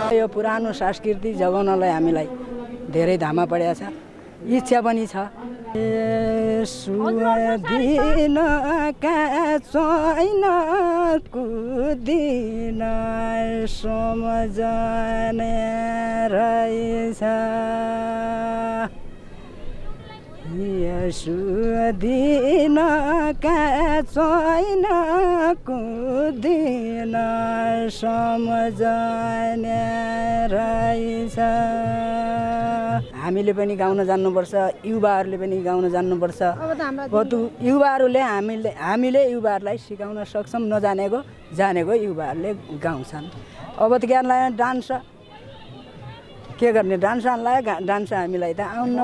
यो पुरानो संस्कृति जोगाउनलाई हामीलाई धेरै धामा परेको छ, इच्छा पनि छ। सुदिन काचैन कुदिन सम्झने रहेछ, सुदिन काचैन कुदिन सम्झने रहेछ। हामीले पनि गाउन जान्नुपर्छ, युवाहरूले पनि गाउन जान्नुपर्छ। युवाहरूले हामीले युवाहरूलाई सिकाउन सक्छौँ, नजानेको जानेको युवाहरूले गाउँछन्। अब त ज्ञानलाई डान्स के गर्ने, डान्स डान्स हामीलाई त आउन।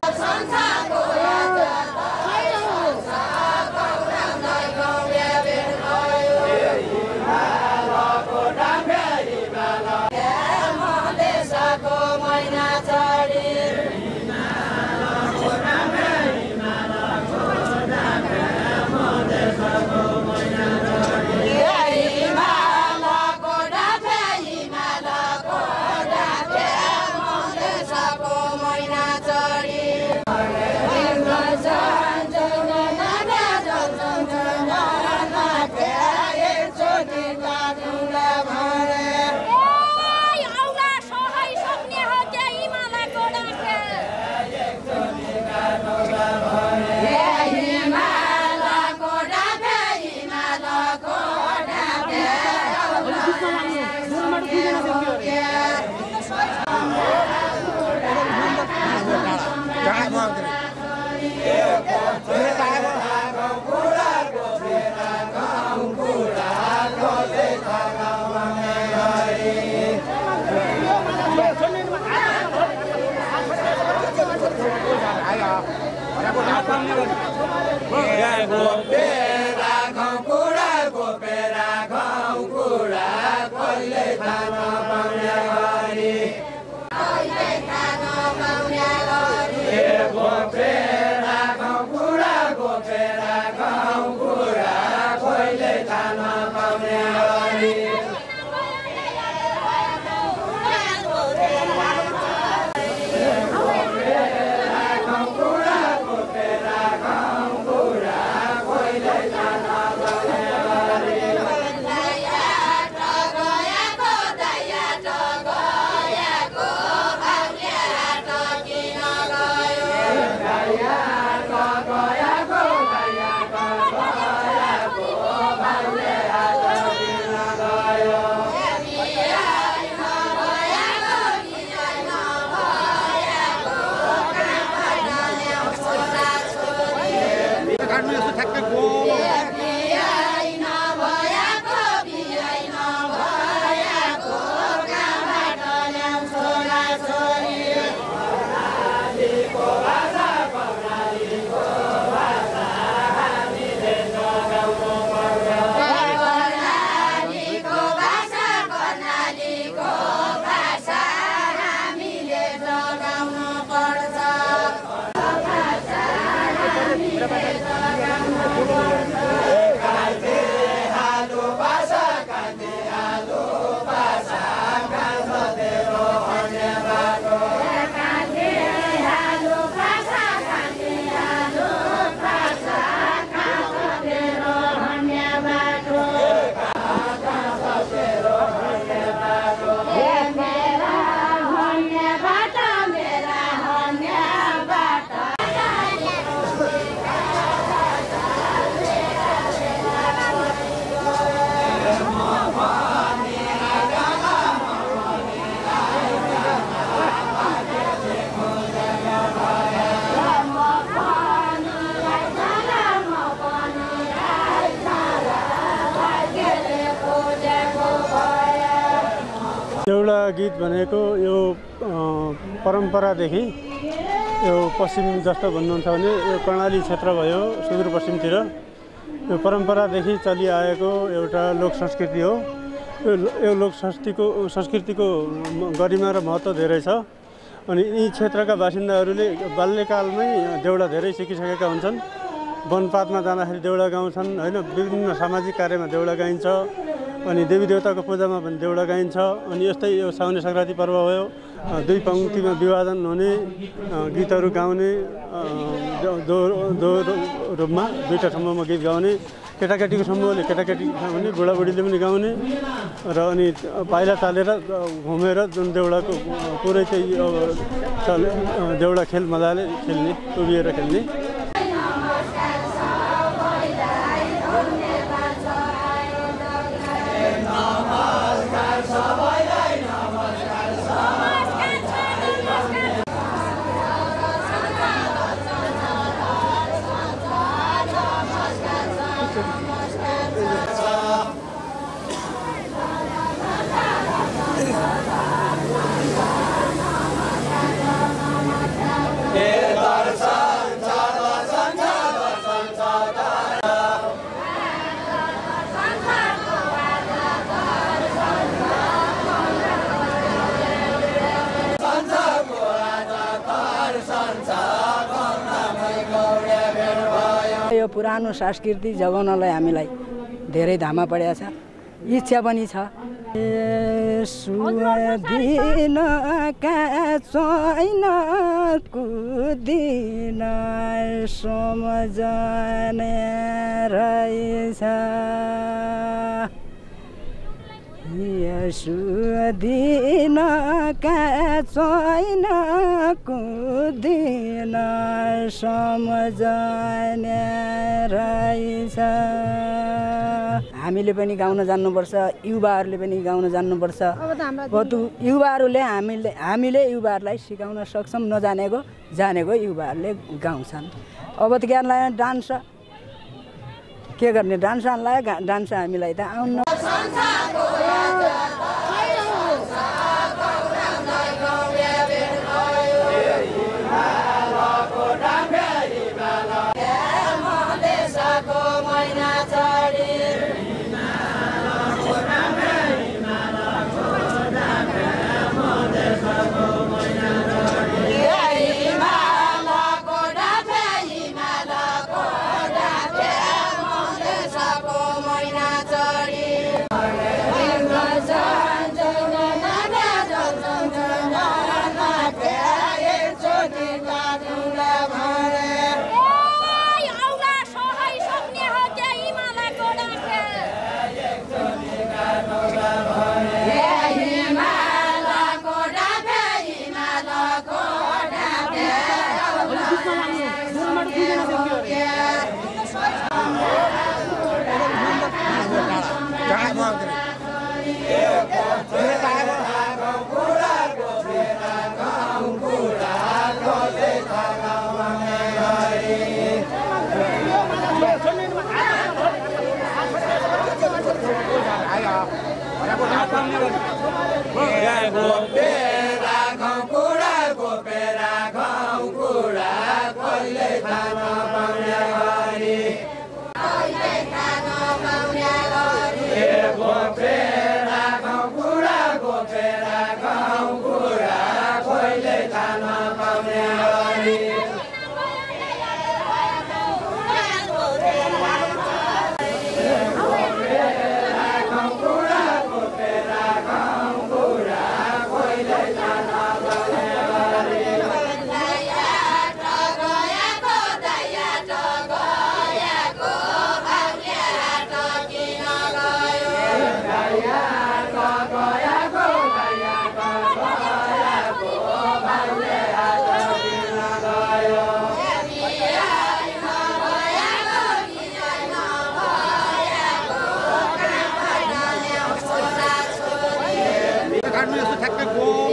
देउडा गीत भनेको यो परम्परादेखि यो पश्चिम जस्तो भन्नुहुन्छ भने यो कर्णाली क्षेत्र भयो सुदूरपश्चिमतिर यो परम्परादेखि चलिआएको एउटा लोक संस्कृति हो। यो लोक संस्कृतिको गरिमा र महत्त्व धेरै छ। अनि यी क्षेत्रका बासिन्दाहरूले बाल्यकालमै देउडा धेरै सिकिसकेका हुन्छन्। वनपातमा जाँदाखेरि देउडा गाउँछन् हैन, विभिन्न सामाजिक कार्यमा देउडा गाइन्छ। अनि देवी देवताको पूजामा पनि देउडा गाइन्छ। अनि यस्तै यो साउने सङ्क्रान्ति पर्व भयो, दुई पङ्क्तिमा विभाजन हुने, गीतहरू गाउने, दोहोरो रूपमा दुईवटा समूहमा गीत गाउने, केटाकेटीको समूहले केटाकेटी गाउने, बुढाबुढीले पनि गाउने र अनि पाइला चालेर घुमेर जुन देउडाको पुरै चाहिँ देउडा खेल मजाले खेल्ने, उभिएर खेल्ने। यो पुरानो संस्कृति जगाउनलाई हामीलाई धेरै धामा परेको छ, इच्छा पनि छ। सुदिन काचैन कुदिन सम्झने रहेछ, सुदिन काचैन कुदिन सम्झने रहेछ। हामीले पनि गाउन जान्नुपर्छ, युवाहरूले पनि गाउन जान्नुपर्छ। युवाहरूले हामीले युवाहरूलाई सिकाउन सक्छौँ, नजानेको जानेको युवाहरूले गाउँछन्। अब त ज्ञानलाई डान्स के गर्ने, डान्सलाई डान्स हामीलाई त आउन। ठ्याक्कै